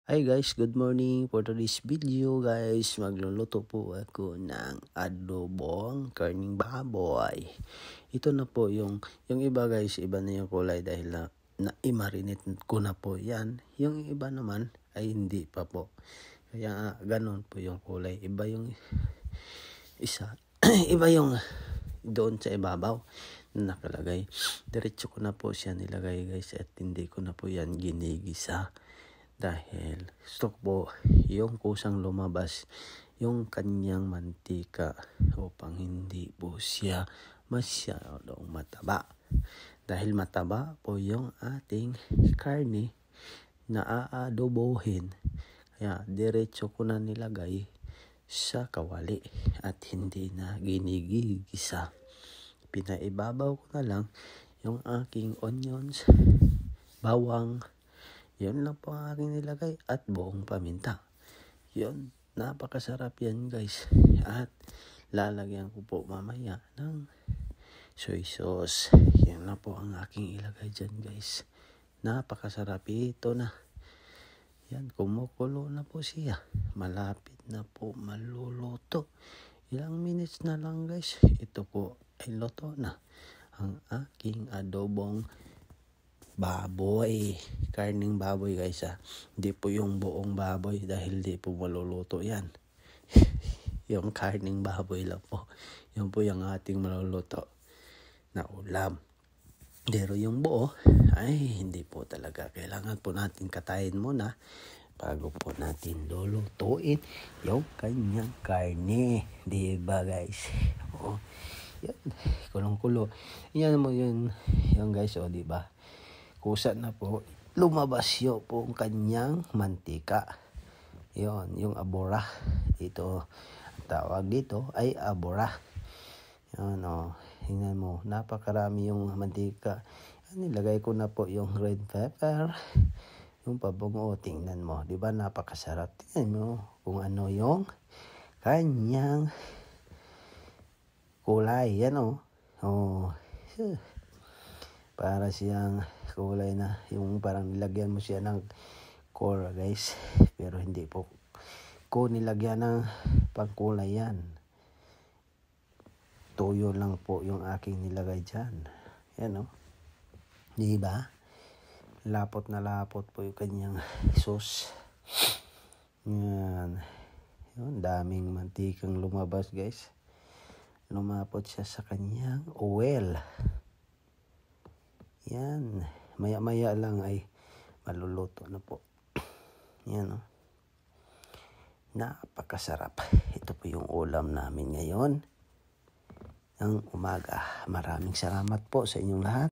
Hi guys, good morning. For today's video guys, magluluto po ako ng adobong karning baboy. Ito na po yung iba guys, iba na yung kulay dahil na i-marinate ko na po yan. Yung iba naman ay hindi pa po. Kaya ganon po yung kulay. Iba yung isa, iba yung doon sa ibabaw na nakalagay. Diretso ko na po siya nilagay guys at hindi ko na po yan ginigisa. Dahil gusto ko po yung kusang lumabas yung kanyang mantika upang hindi po siya masyadong mataba. Dahil mataba po yung ating karne na aadobohin. Kaya diretso ko na nilagay sa kawali at hindi na ginigigisa. Pinaibabaw ko na lang yung aking onions, bawang. Yun lang po ang aking nilagay at buong paminta. Yun, napakasarap yan guys. At lalagyan ko po mamaya ng soy sauce. Yan lang po ang aking ilagay dyan guys. Napakasarap ito na. Yan, kumukulo na po siya. Malapit na po maluluto. Ilang minutes na lang guys. Ito po ay luto na. Ang aking adobong baboy, karning baboy guys Hindi po yung buong baboy dahil di po maluluto yan. Yung karning baboy lang po. Yun po yung ating maluluto na ulam. Pero yung buo ay hindi po talaga. Kailangan po natin katayin muna bago po natin lulutuin yung kanyang karne. Diba guys? Oo. Yan. Kulong-kulo. Yan mo yun guys. O diba? Kusa na po, lumabas yung po kanyang mantika. Yon, yung abora. Ito, ang tawag dito ay abora. Yan o, tingnan mo, napakarami yung mantika. Nilagay ko na po yung red pepper, yung pabungo, tingnan mo. Diba napakasarap? Tingnan mo kung ano yung kanyang kulay. Yan o. Oh, para siyang kulay na yung parang nilagyan mo siya ng color guys, pero hindi po ko nilagyan ng pangkulay yan. Toyo lang po yung aking nilagay dyan. Yan o, diba? Lapot na lapot po yung kanyang sauce. Yan, yun, daming mantikang lumabas guys. Lumapot siya sa kanyang oil. Yan, maya-maya lang ay maluluto na po. Yan o. Napakasarap. Ito po yung ulam namin ngayon ng umaga. Maraming salamat po sa inyong lahat.